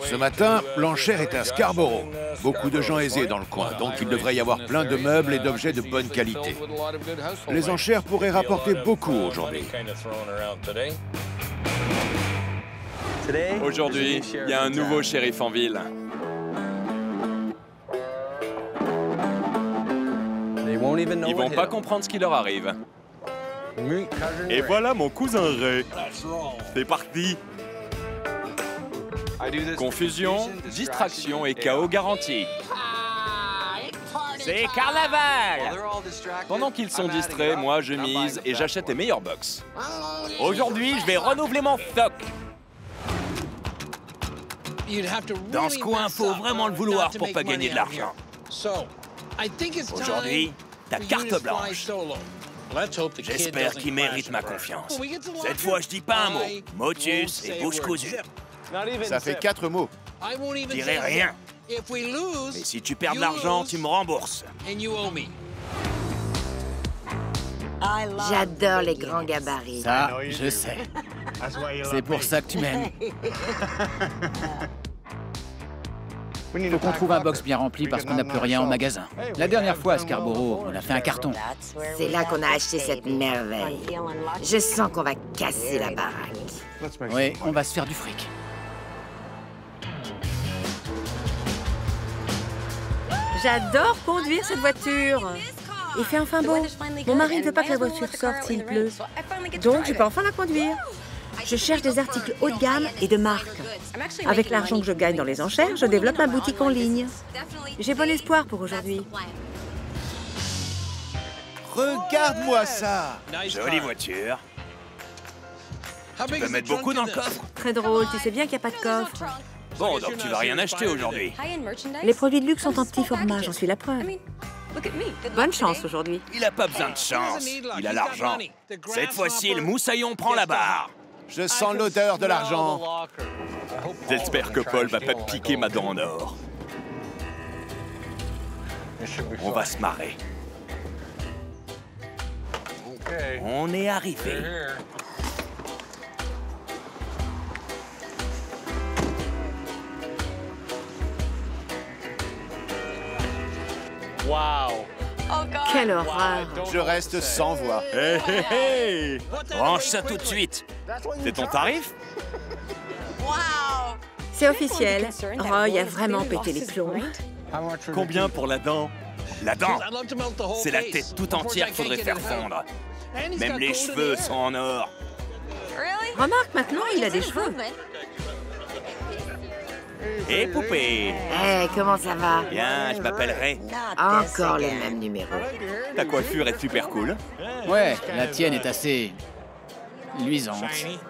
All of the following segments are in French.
Ce matin, l'enchère est à Scarborough. Beaucoup de gens aisés dans le coin, donc il devrait y avoir plein de meubles et d'objets de bonne qualité. Les enchères pourraient rapporter beaucoup aujourd'hui. Aujourd'hui, il y a un nouveau shérif en ville. Ils vont pas comprendre ce qui leur arrive. Et voilà mon cousin Ray. C'est parti. Confusion, distraction et chaos garanti. C'est carnaval! Pendant qu'ils sont distraits, moi je mise et j'achète les meilleurs box. Aujourd'hui, je vais renouveler mon stock. Dans ce coin, faut vraiment le vouloir pour pas gagner de l'argent. Aujourd'hui, ta carte blanche. J'espère qu'il mérite ma confiance. Cette fois, je dis pas un mot. Motus et bouche cousue. Ça fait 4 mots. Je dirai rien. Mais si tu perds de l'argent, tu me rembourses. J'adore les grands gabarits. Ça, je sais. C'est pour ça que tu m'aimes. Faut qu'on trouve un box bien rempli parce qu'on n'a plus rien en magasin. La dernière fois à Scarborough, on a fait un carton. C'est là qu'on a acheté cette merveille. Je sens qu'on va casser la baraque. Oui, on va se faire du fric. J'adore conduire cette voiture. Il fait enfin beau. Mon mari ne veut pas que la voiture sorte s'il pleut. Donc, je peux enfin la conduire. Je cherche des articles haut de gamme et de marque. Avec l'argent que je gagne dans les enchères, je développe ma boutique en ligne. J'ai bon espoir pour aujourd'hui. Regarde-moi ça! Jolie voiture. Tu peux mettre beaucoup dans le coffre? Très drôle, tu sais bien qu'il n'y a pas de coffre. Bon, donc tu vas rien acheter aujourd'hui. Les produits de luxe sont en petit format, j'en suis la preuve. Bonne chance aujourd'hui. Il a pas besoin de chance. Il a l'argent. Cette fois-ci, le moussaillon prend la barre. Je sens l'odeur de l'argent. J'espère que Paul va pas te piquer ma dent en or. On va se marrer. On est arrivé. Quelle horreur. Je reste sans voix. Hé, hé, hé! Range ça tout de suite. C'est ton tarif? C'est officiel. Roy a vraiment pété les plombs. Combien pour la dent? La dent, c'est la tête tout entière qu'il faudrait faire fondre. Même les cheveux sont en or. Remarque, maintenant, il a des cheveux. Et poupée? Hé, comment ça va? Bien, je m'appelle Ray. Encore le même numéro. Ta coiffure est super cool. Ouais, la tienne est assez... luisante.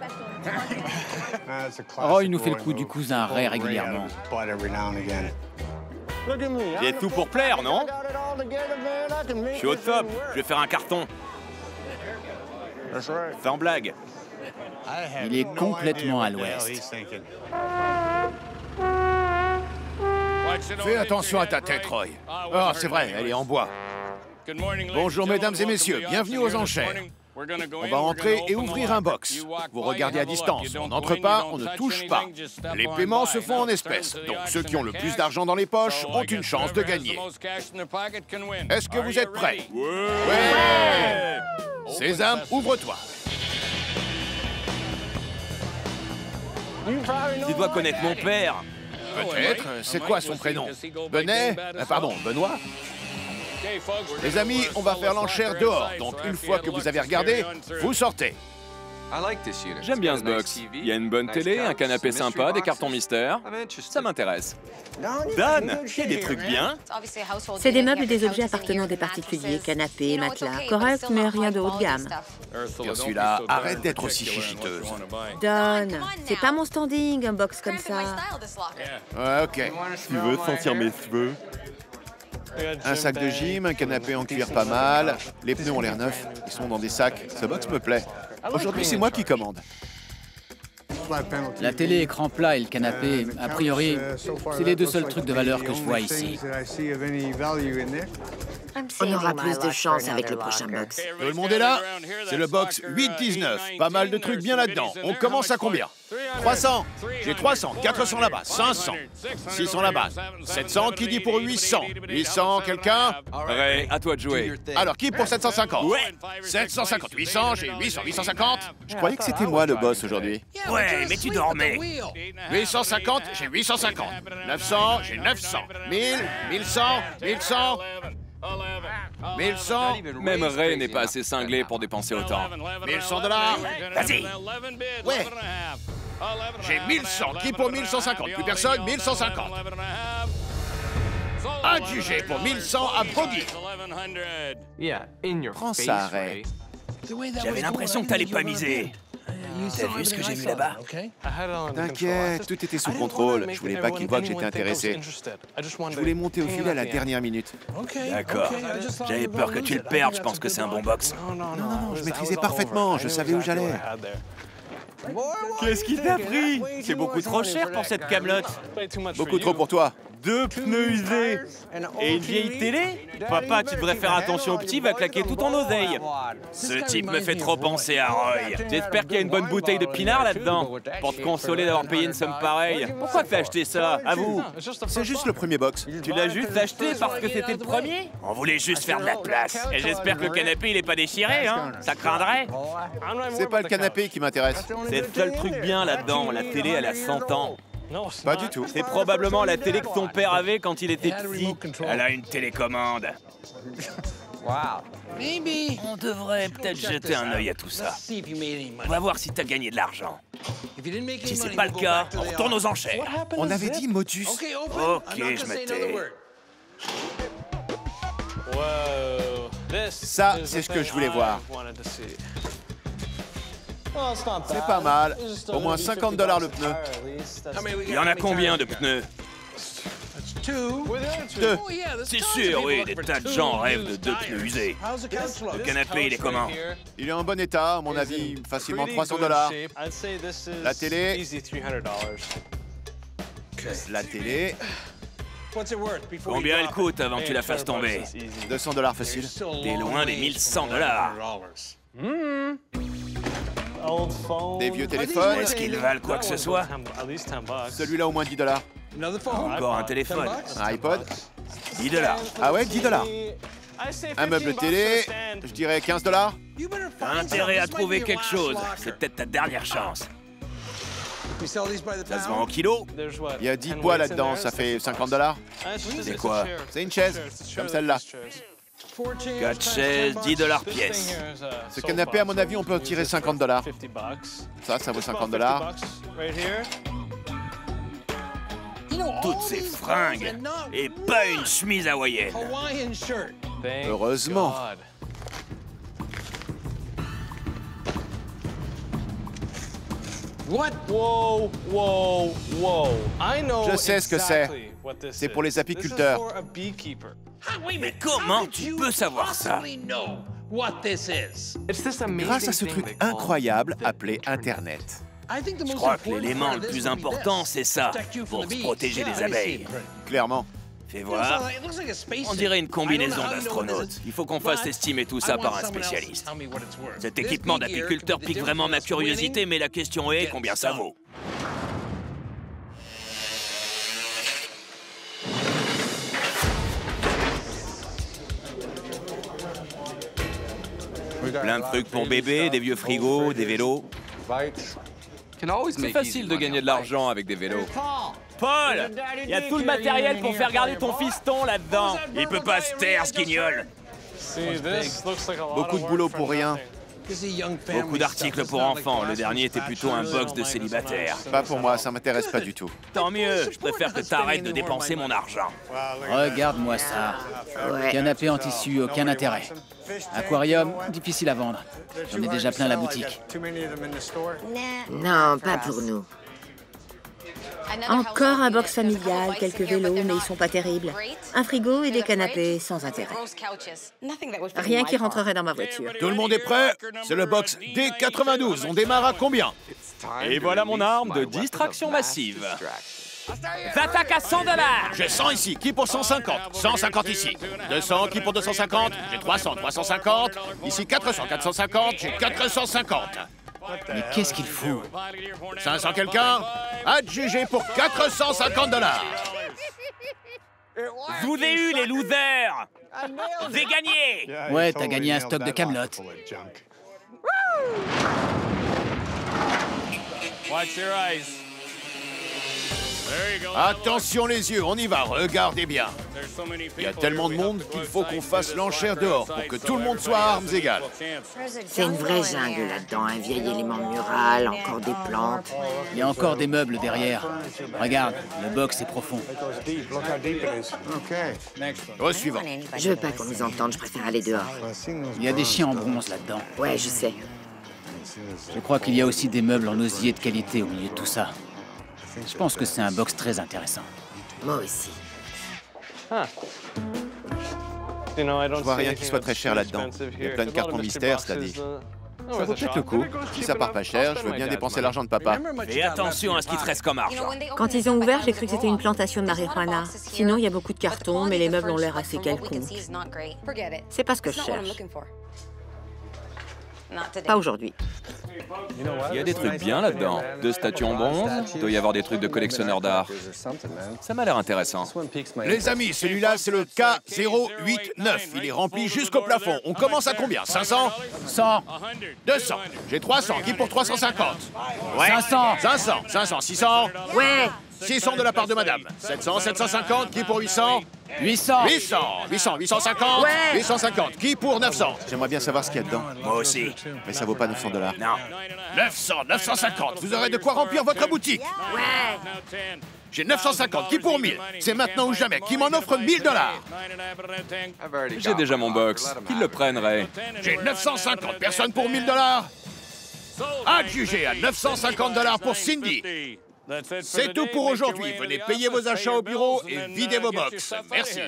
Roy nous fait le coup du cousin Ray régulièrement. J'ai tout pour plaire, non? Je suis au top. Je vais faire un carton. Sans blague. Il est complètement à l'ouest. Fais attention à ta tête, Roy. Ah, c'est vrai, elle est en bois. Bonjour, mesdames et messieurs. Bienvenue aux enchères. On va entrer et ouvrir un box. Vous regardez à distance. On n'entre pas, on ne touche pas. Les paiements se font en espèces. Donc ceux qui ont le plus d'argent dans les poches ont une chance de gagner. Est-ce que vous êtes prêts? Ouais! Sésame, ouvre-toi. Tu dois connaître mon père. Peut-être. C'est quoi son prénom? Benet? Pardon, Benoît? Les amis, on va faire l'enchère dehors. Donc une fois que vous avez regardé, vous sortez. J'aime bien ce box. Il y a une bonne télé, un canapé sympa, des cartons mystères. Ça m'intéresse. Dan, il y a des trucs bien. C'est des meubles et des objets appartenant à des particuliers. Canapés, matelas, correct, mais rien de haut de gamme. Ursula, arrête d'être aussi chichiteuse. Don, c'est pas mon standing, un box comme ça. Ouais, ok. Tu veux sentir mes cheveux? Un sac de gym, un canapé en cuir pas mal. Les pneus ont l'air neufs. Ils sont dans des sacs. Ce box me plaît. Aujourd'hui, c'est moi qui commande. La télé, écran plat et le canapé, a priori, c'est les deux seuls trucs de valeur que je vois ici. On aura plus de chance avec le prochain box. Tout le monde est là? C'est le box 8-19. Pas mal de trucs bien là-dedans. On commence à combien? 300. J'ai 300. 400 là-bas. 500. 600 là-bas. 700. Qui dit pour 800? 800, quelqu'un? Ray, à toi de jouer. Alors, qui pour 750? Ouais. 750. 800, j'ai 800. 850. Je croyais que c'était moi le boss aujourd'hui. Ouais, mais tu dormais. 850, j'ai 850. 900, j'ai 900. 1000, 1100, 1100. 1100. Même Ray n'est pas assez cinglé pour dépenser autant. 1100 dollars. Vas-y. Ouais. J'ai 1100. Qui pour 1150? Plus personne? 1150. Adjugé pour 1100 à Brody. Prends ça, Ray. J'avais l'impression que t'allais pas miser. T'as vu ce que j'ai vu là-bas? T'inquiète, tout était sous contrôle. Je voulais pas qu'il voie que j'étais intéressé. Je voulais monter au filet à la dernière minute. D'accord. J'avais peur que tu le perdes, je pense que c'est un bon box. Non, je maîtrisais parfaitement, je savais où j'allais. Qu'est-ce qui t'a pris? C'est beaucoup trop cher pour cette camelote. Beaucoup trop pour toi. 2 pneus usés et une vieille télé? Papa, tu devrais faire attention au petit, va claquer tout ton oseille. Ce type me fait trop penser à Roy. J'espère qu'il y a une bonne bouteille de pinard là-dedans. Pour te consoler d'avoir payé une somme pareille. Pourquoi t'as acheté ça? À vous. C'est juste le premier box. Tu l'as juste acheté parce que c'était le premier? On voulait juste faire de la place. Et j'espère que le canapé, il est pas déchiré, hein? Ça craindrait? C'est pas le canapé qui m'intéresse. C'est le seul truc bien là-dedans. La télé, elle a 100 ans. Pas du tout. C'est probablement la télé que ton père avait quand il était petit. Elle a une télécommande. On devrait peut-être jeter un œil à tout ça. On va voir si t'as gagné de l'argent. Si c'est pas le cas, on retourne aux enchères. On avait dit modus. Ok, je me tais. Ça, c'est ce que je voulais voir. C'est pas mal. Au moins 50 $ le pneu. Il y en a combien de pneus? 2. C'est sûr, oui, des tas de gens rêvent de 2 pneus usés. Le canapé, il est comment? Il est en bon état, à mon avis, facilement 300 $. La télé. La télé. Combien elle coûte avant que tu la fasses tomber? 200 $ facile. T'es loin des 1100 $. Des vieux téléphones. Est-ce qu'ils valent quoi que ce soit? Celui-là au moins 10 $. Encore un téléphone. Un iPod. 10 $. Ah ouais, 10 $. Un meuble télé, je dirais 15 $. T'as intérêt à trouver quelque chose. C'est peut-être ta dernière chance. Ça se vend au kilo? Il y a 10 bois là-dedans, ça fait 50 $. C'est quoi? C'est une chaise, comme celle-là. 4 chaises, 10 $ pièce. Ce canapé, à mon avis, on peut en tirer 50 $. Ça vaut 50 $. Toutes ces fringues et pas une chemise hawaïenne. Heureusement. Je sais ce que c'est. C'est pour les apiculteurs. Mais comment tu peux savoir ça? Grâce à ce truc incroyable appelé Internet. Je crois que l'élément le plus important, c'est ça, pour se protéger des abeilles. Clairement. Fais voir. On dirait une combinaison d'astronautes. Il faut qu'on fasse estimer tout ça par un spécialiste. Cet équipement d'apiculteur pique vraiment ma curiosité, mais la question est combien ça vaut? Plein de trucs pour bébé, des vieux frigos, des vélos. C'est facile de gagner de l'argent avec des vélos. Paul, il y a tout le matériel pour faire garder ton fiston là-dedans. Il peut pas se taire, ce guignol. Beaucoup de boulot pour rien. Beaucoup d'articles pour enfants. Le dernier était plutôt un box de célibataire. Pas pour moi, ça m'intéresse pas du tout. Tant mieux, je préfère que t'arrêtes de dépenser mon argent. Regarde-moi ça. Canapé en tissu, aucun intérêt. Aquarium, difficile à vendre. J'en ai déjà plein la boutique. Non, pas pour nous. Encore un box familial, quelques vélos, mais ils sont pas terribles. Un frigo et des canapés sans intérêt. Rien qui rentrerait dans ma voiture. Tout le monde est prêt? C'est le box D92. On démarre à combien? Et voilà mon arme de distraction massive. J'attaque à 100 $. J'ai 100 ici, qui pour 150? 150 ici. 200, qui pour 250? J'ai 300, 350. Ici 400, 450, j'ai 450. Mais qu'est-ce qu'il fout? 500 quelqu'un? Adjugé pour 450 $. Je vous ai eu, les losers! J'ai gagné! Ouais, t'as gagné un stock de Camelot. Attention les yeux, on y va, regardez bien. Il y a tellement de monde qu'il faut qu'on fasse l'enchère dehors pour que tout le monde soit à armes égales. C'est une vraie jungle là-dedans, un vieil élément mural, encore des plantes. Il y a encore des meubles derrière. Regarde, le box est profond. Au suivant. Je veux pas qu'on nous entende, je préfère aller dehors. Il y a des chiens en bronze là-dedans. Ouais, je sais. Je crois qu'il y a aussi des meubles en osier de qualité au milieu de tout ça. Je pense que c'est un box très intéressant. Moi aussi. Je vois rien qui soit très cher là-dedans. Il y a plein de cartons mystères, c'est-à-dire. Ça vaut peut-être le coup. Si ça part pas cher, je veux bien dépenser l'argent de papa. Fais attention à ce qui te reste comme argent. Quand ils ont ouvert, j'ai cru que c'était une plantation de marijuana. Sinon, il y a beaucoup de cartons, mais les meubles ont l'air assez quelconques. C'est pas ce que je cherche. Pas aujourd'hui. Il y a des trucs bien là-dedans. 2 statues en bronze, il doit y avoir des trucs de collectionneurs d'art. Ça m'a l'air intéressant. Les amis, celui-là, c'est le K089. Il est rempli jusqu'au plafond. On commence à combien? 500? 100, 200. J'ai 300. Qui pour 350? Ouais. 500, 500, 500, 600. Ouais! 600 de la part de madame. 700, 750. Qui pour 800? 800, 800, 800, 850. Ouais. 850. Qui pour 900? J'aimerais bien savoir ce qu'il y a dedans. Moi aussi. Mais ça vaut pas 900 $. Non. 900, 950. Vous aurez de quoi remplir votre boutique. Ouais! J'ai 950. Qui pour 1000? C'est maintenant ou jamais. Qui m'en offre 1000 $? J'ai déjà mon box. Qu'ils le prennent, Ray. J'ai 950. Personne pour 1000 $? Adjugé à 950 $ pour Cindy. C'est tout pour aujourd'hui. Venez payer vos achats au bureau et vider vos box. Merci.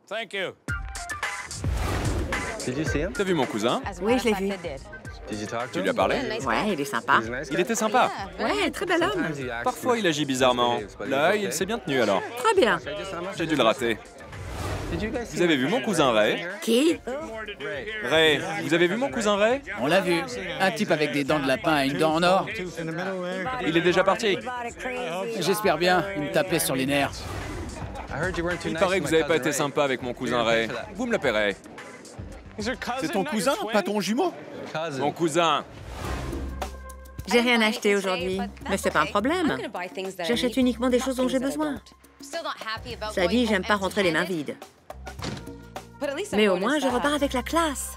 T'as vu mon cousin? Oui, je l'ai vu. Tu lui as parlé? Ouais, il est sympa. Il était sympa. Ouais, très bel homme. Parfois, il agit bizarrement. Là, il s'est bien tenu alors. Très bien. J'ai dû le rater. Vous avez vu mon cousin Ray? Qui? Ray, vous avez vu mon cousin Ray? on l'a vu. Un type avec des dents de lapin et une dent en or. Il est déjà parti. J'espère bien, il me tapait sur les nerfs. Il paraît que vous n'avez pas été sympa avec mon cousin Ray. Vous me le paierez. C'est ton cousin, pas ton jumeau? Mon cousin. J'ai rien acheté aujourd'hui, mais c'est pas un problème. J'achète uniquement des choses dont j'ai besoin. Ça dit, j'aime pas rentrer les mains vides. Mais au moins, je repars avec la classe.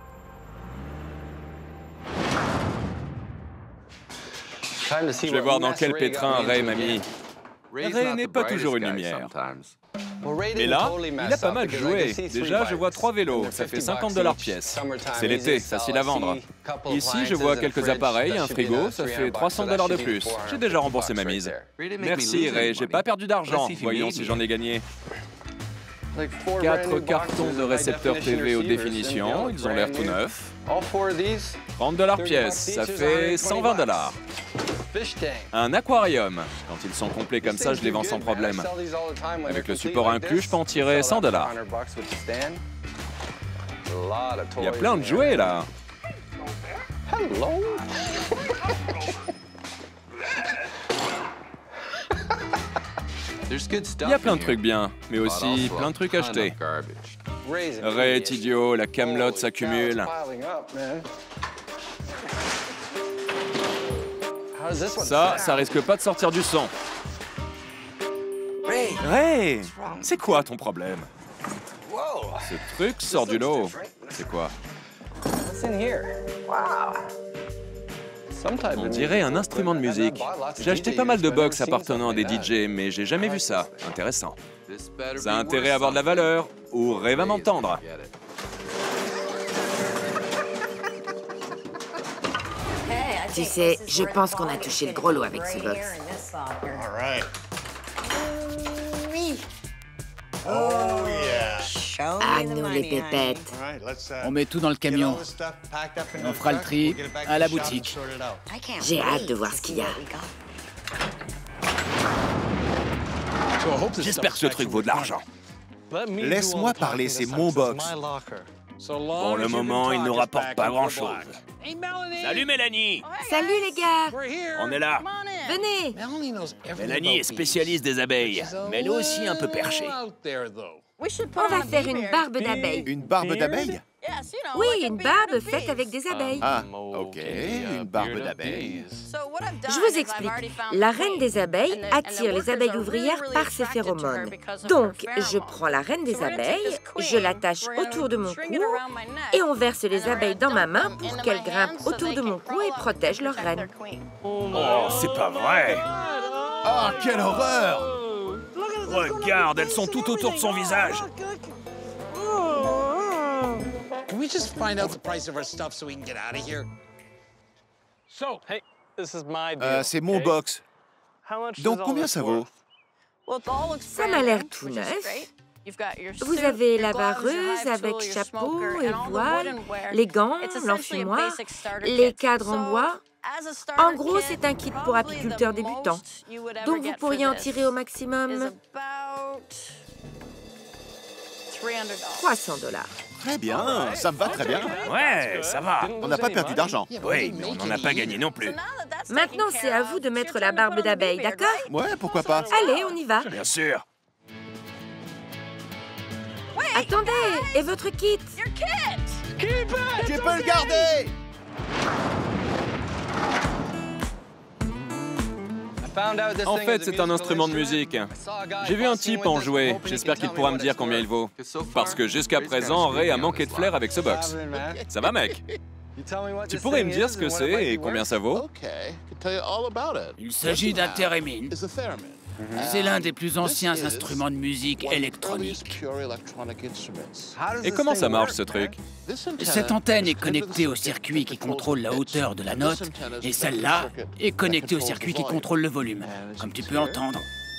Je vais voir dans quel pétrin Ray m'a mis. Ray n'est pas toujours une lumière. Mais là, il a pas mal joué. Déjà, je vois 3 vélos, ça fait 50 $ pièce. C'est l'été, facile à vendre. Ici, je vois quelques appareils, un frigo, ça fait 300 $ de plus. J'ai déjà remboursé ma mise. Merci Ray, j'ai pas perdu d'argent. Voyons si j'en ai gagné. 4 cartons de récepteurs TV haute définition, ils ont l'air tout neufs. 30 $ pièce, ça fait 120 $. Un aquarium. Quand ils sont complets comme ça, je les vends sans problème. Avec le support inclus, je peux en tirer 100 $. Il y a plein de jouets, là. Il y a plein de trucs bien, mais aussi plein de trucs achetés. Ray est idiot, la camelote s'accumule. Ça risque pas de sortir du son. Ray, c'est quoi ton problème? Ce truc sort du lot. C'est quoi? On dirait un instrument de musique. J'ai acheté pas mal de box appartenant à des DJ, mais j'ai jamais vu ça. Intéressant. Ça a intérêt à avoir de la valeur, ou Ray va m'entendre. Tu sais, je pense qu'on a touché le gros lot avec ce box. À nous les pépettes. On met tout dans le camion. Et on fera le tri à la boutique. J'ai hâte de voir ce qu'il y a. J'espère que ce truc vaut de l'argent. Laisse-moi parler, c'est mon box. Pour le moment, il ne nous rapporte pas grand-chose. Salut Mélanie! Salut les gars! On est là. Venez! Mélanie est spécialiste des abeilles, mais elle est aussi un peu perchée. On va faire une barbe d'abeille. Une barbe d'abeille? Oui, une barbe faite avec des abeilles. Ah, ok, une barbe d'abeille. Je vous explique. La reine des abeilles attire les abeilles ouvrières par ses phéromones. Donc, je prends la reine des abeilles, je l'attache autour de mon cou et on verse les abeilles dans ma main pour qu'elles grimpent autour de mon cou et protègent leur reine. Oh, c'est pas vrai! Oh, quelle horreur! Regarde, elles sont tout autour de son visage. C'est mon box. Donc combien ça vaut? Ça m'a l'air tout neuf. Vous avez la vareuse avec chapeau et voile, les gants, l'enfumoir, les cadres en bois. En gros, c'est un kit pour apiculteurs débutants. Donc, vous pourriez en tirer au maximum 300 $. Très bien, ça me va très bien. Ouais, ça va. On n'a pas perdu d'argent. Oui, mais on n'en a pas gagné non plus. Maintenant, c'est à vous de mettre la barbe d'abeille, d'accord? Ouais, pourquoi pas. Allez, on y va. Bien sûr. Attendez, et votre kit? Tu peux le garder! En fait, c'est un instrument de musique. J'ai vu un type en jouer. J'espère qu'il pourra me dire combien il vaut. Parce que jusqu'à présent, Ray a manqué de flair avec ce box. Ça va, mec? Tu pourrais me dire ce que c'est et combien ça vaut? Il s'agit d'un theremin. C'est l'un des plus anciens instruments de musique électronique. Et comment ça marche, ce truc? Cette antenne est connectée au circuit qui contrôle la hauteur de la note, et celle-là est connectée au circuit qui contrôle le volume, comme tu peux entendre.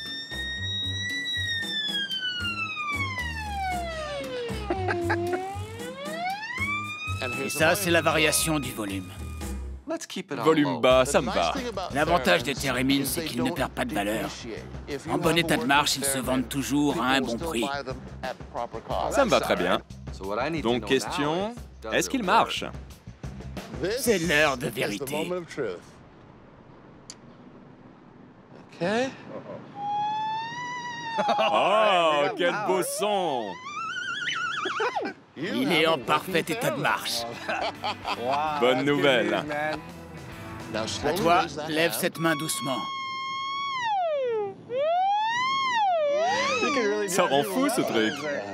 Et ça, c'est la variation du volume. Volume bas, ça me va. L'avantage des thérémines, c'est qu'ils ne perdent pas de valeur. En bon état de marche, ils se vendent toujours à un bon prix. Ça me va très bien. Donc, question, est-ce qu'il marche? C'est l'heure de vérité. Oh, quel beau son! Il est en parfait état de marche. Bonne nouvelle. À toi, lève cette main doucement. Ça rend fou, ce truc.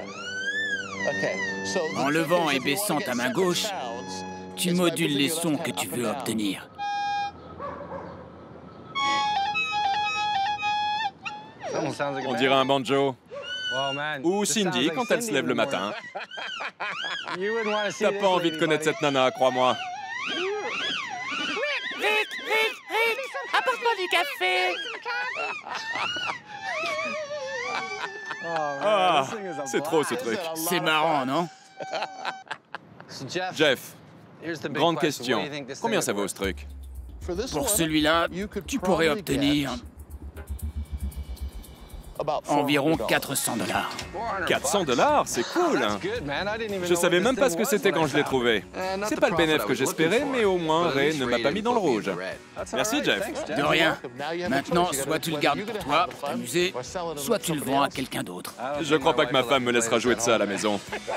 En levant et baissant ta main gauche, tu modules les sons que tu veux obtenir. On dirait un banjo. Ou Cindy quand elle se lève le matin. T'as pas envie de connaître cette nana, crois-moi. Rick, apporte-moi du café. Ah, c'est trop ce truc. C'est marrant, non? Jeff, grande question. Combien ça vaut ce truc? Pour celui-là, tu pourrais obtenir environ 400 $. 400 $? C'est cool. Je savais même pas ce que c'était quand je l'ai trouvé. C'est pas le bénéfice que j'espérais, mais au moins Ray ne m'a pas mis dans le rouge. Merci, Jeff. De rien. Maintenant, soit tu le gardes pour toi, pour t'amuser, soit tu le vends à quelqu'un d'autre. Je crois pas que ma femme me laissera jouer de ça à la maison.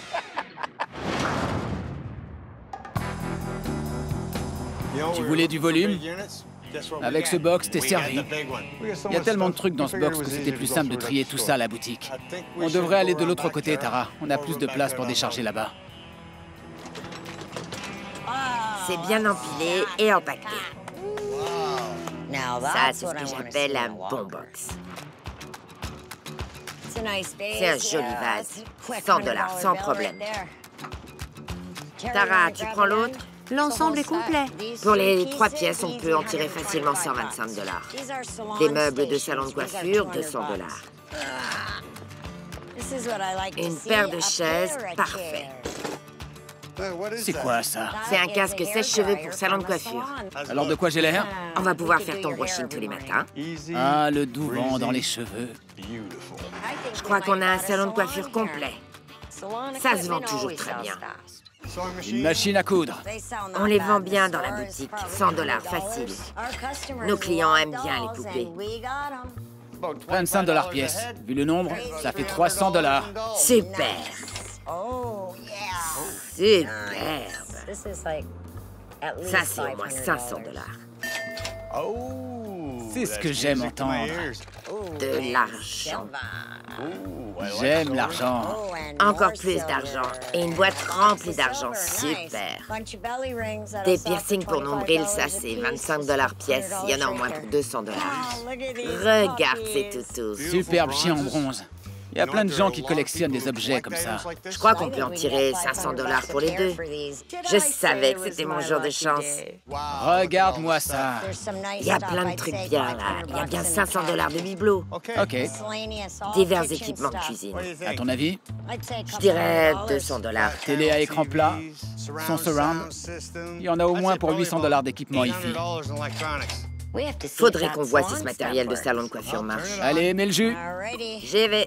Tu voulais du volume? Avec ce box, t'es servi. Il y a tellement de trucs dans ce box que c'était plus simple de trier tout ça à la boutique. On devrait aller de l'autre côté, Tara. On a plus de place pour décharger là-bas. C'est bien empilé et empaqueté. Ça, c'est ce que j'appelle un bon box. C'est un joli vase. 100 $, sans problème. Tara, tu prends l'autre? L'ensemble est complet. Pour les 3 pièces, on peut en tirer facilement 125 $. Des meubles de salon de coiffure, 200 $. Une paire de chaises, parfait. C'est quoi ça? C'est un casque sèche-cheveux pour salon de coiffure. Alors de quoi j'ai l'air? On va pouvoir faire ton brushing tous les matins. Ah, le doux vent dans les cheveux. Je crois qu'on a un salon de coiffure complet. Ça se vend toujours très bien. Une machine à coudre. On les vend bien dans la boutique, 100 $ facile. Nos clients aiment bien les poupées. 25 $ pièce. Vu le nombre, ça fait 300 $. Super. Superbe. Ça, c'est au moins 500 $. C'est ce que j'aime entendre. De l'argent. J'aime l'argent. Encore plus d'argent. Et une boîte remplie d'argent. Super. Des piercings pour nombril, ça c'est 25 $ pièce. Il y en a au moins pour 200 $. Regarde ces toutous. Superbe chien en bronze. Il y a plein de gens qui collectionnent des objets comme ça. Je crois qu'on peut en tirer 500 $ pour les deux. Je savais que c'était mon jour de chance. Regarde-moi ça. Il y a plein de trucs bien là. Il y a bien 500 $ de bibelots. OK. Divers équipements de cuisine. À ton avis? Je dirais 200 $. Télé à écran plat, son surround. Il y en a au moins pour 800 $ d'équipement IFI. Faudrait qu'on voit si ce matériel de salon de coiffure marche. Allez, mets le jus. J'y vais.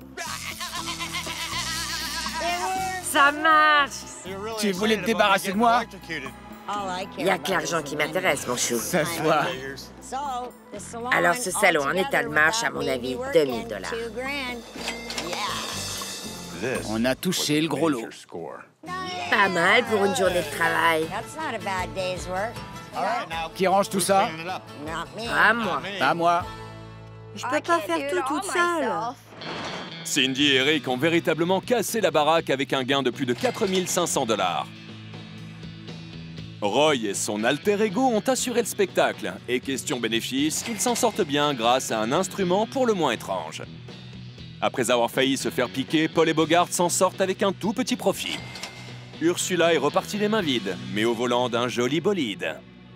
Ça marche! Tu voulais te débarrasser de moi? Il n'y a que l'argent qui m'intéresse, mon chou. Ça se voit. Alors ce salon en état de marche, à mon avis, 2000 $. On a touché le gros lot. Pas mal pour une journée de travail. Qui range tout ça? Pas moi. Pas moi. Je peux pas faire tout toute seule. Cindy et Eric ont véritablement cassé la baraque avec un gain de plus de 4 500 $. Roy et son alter ego ont assuré le spectacle. Et question bénéfice, ils s'en sortent bien grâce à un instrument pour le moins étrange. Après avoir failli se faire piquer, Paul et Bogart s'en sortent avec un tout petit profit. Ursula est repartie les mains vides, mais au volant d'un joli bolide.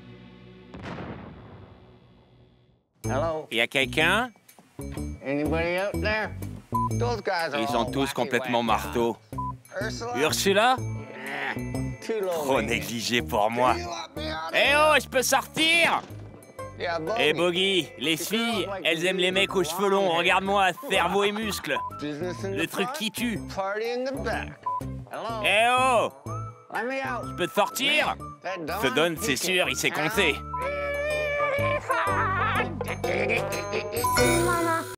Y a quelqu'un? Ils sont tous complètement marteaux. Ursula? Trop négligé pour moi. Eh oh, je peux sortir? Eh Boggy, les filles, elles aiment les mecs aux cheveux longs. Regarde-moi, cerveau et muscles. Le truc qui tue. Eh oh! Je peux te sortir? Ce donne, c'est sûr, il sait compter.